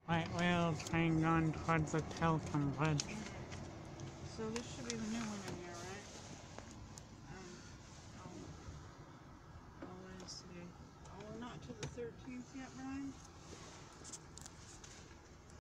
Right wheel's hanging on towards the Tillicum bridge. So this should be the new one in here, right? Oh, what is today? Oh, we're not to the 13th yet, Brian?